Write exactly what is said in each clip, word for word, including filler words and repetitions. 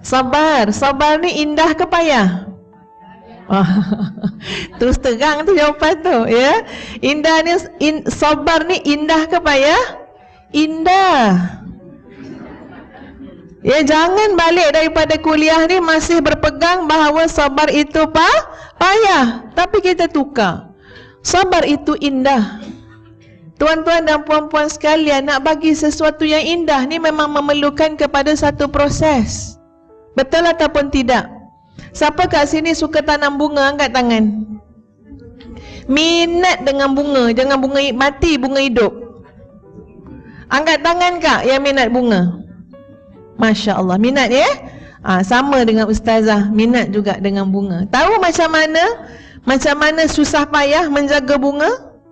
Sabar. Sabar ni indah ke payah? Oh, terus terang tu jawapan tu, ya. Indah ni, in, sabar ni indah ke payah? Indah. Ya, jangan balik daripada kuliah ni masih berpegang bahawa sabar itu pa, payah. Tapi kita tukar. Sabar itu indah. Tuan-tuan dan puan-puan sekalian, nak bagi sesuatu yang indah ni memang memerlukan kepada satu proses. Betul ataupun tidak? Siapa kat sini suka tanam bunga? Angkat tangan. Minat dengan bunga. Jangan bunga mati, bunga hidup. Angkat tangan kak yang minat bunga. Masya Allah, minat ya? Ha, sama dengan ustazah, minat juga dengan bunga. Tahu macam mana? Macam mana susah payah menjaga bunga?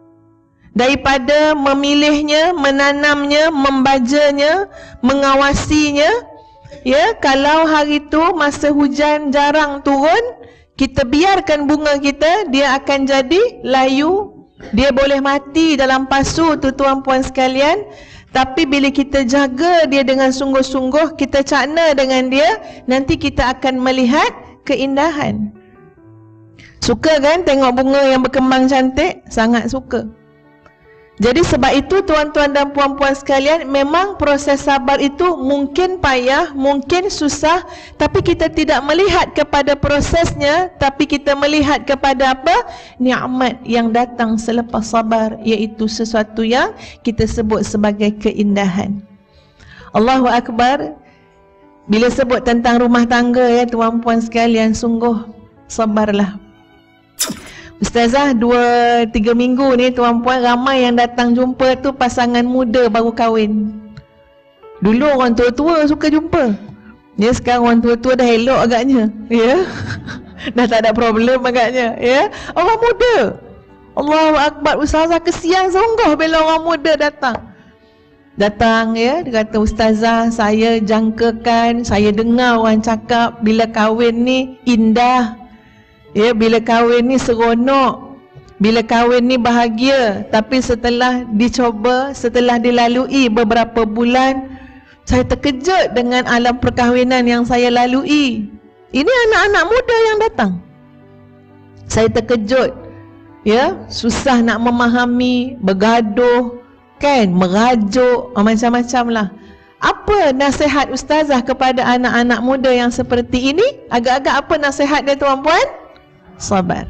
Daripada memilihnya, menanamnya, membajanya, mengawasinya. Ya, kalau hari tu masa hujan jarang turun, kita biarkan bunga kita, dia akan jadi layu. Dia boleh mati dalam pasu tu tuan puan sekalian. Tapi bila kita jaga dia dengan sungguh-sungguh, kita cakna dengan dia, nanti kita akan melihat keindahan. Suka kan tengok bunga yang berkembang cantik? Sangat suka. Jadi sebab itu tuan-tuan dan puan-puan sekalian, memang proses sabar itu mungkin payah, mungkin susah, tapi kita tidak melihat kepada prosesnya, tapi kita melihat kepada apa? Nikmat yang datang selepas sabar, iaitu sesuatu yang kita sebut sebagai keindahan. Allahu Akbar. Bila sebut tentang rumah tangga ya tuan-puan sekalian, sungguh sabarlah. Ustazah, dua, tiga minggu ni tuan-puan ramai yang datang jumpa tu pasangan muda baru kahwin. Dulu orang tua-tua suka jumpa. Ya, sekarang orang tua-tua dah elok agaknya. Ya. Dah tak ada problem agaknya. Ya. Orang muda. Allahu Akbar. Ustazah kesian sungguh bila orang muda datang. Datang ya, dia kata, ustazah, saya jangkakan, saya dengar orang cakap bila kahwin ni indah. Ya, bila kahwin ni seronok, bila kahwin ni bahagia. Tapi setelah dicoba, setelah dilalui beberapa bulan, saya terkejut dengan alam perkahwinan yang saya lalui. Ini anak-anak muda yang datang. Saya terkejut. Ya, susah nak memahami, bergaduh, kan, merajuk, macam-macam lah. Apa nasihat ustazah kepada anak-anak muda yang seperti ini? Agak-agak apa nasihat dia tuan-puan? Sabar.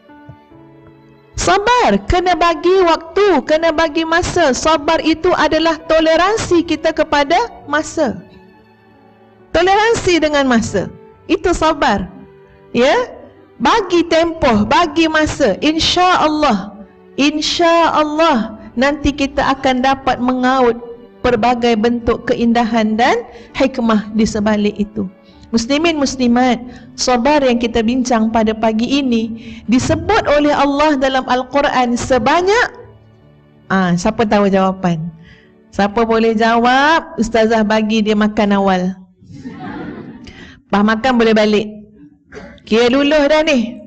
Sabar, kena bagi waktu, kena bagi masa. Sabar itu adalah toleransi kita kepada masa. Toleransi dengan masa. Itu sabar. Ya? Bagi tempoh, bagi masa. Insya-Allah. Insya-Allah nanti kita akan dapat mengaut pelbagai bentuk keindahan dan hikmah di sebalik itu. Muslimin muslimat, sabar yang kita bincang pada pagi ini disebut oleh Allah dalam Al-Quran sebanyak, ah, siapa tahu jawapan? Siapa boleh jawab? Ustazah bagi dia makan awal. Lepas makan boleh balik. Kira luluh dah ni.